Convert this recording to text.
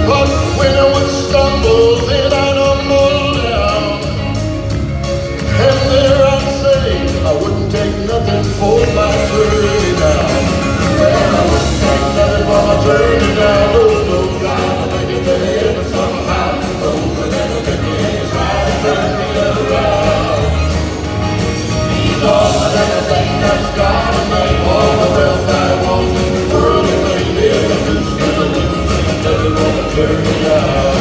But when I would stumble, then I'd humble down. And there I'd say, I wouldn't take nothing for my journey down. Well, I wouldn't take nothing for my journey down. Oh, no, God, I'll make it there somehow. Oh, but that'll take me in his ride and turn me around. He's all the everything that's God and made all the wealth I want in the world, and they live and do still lose, and never gonna turn me out.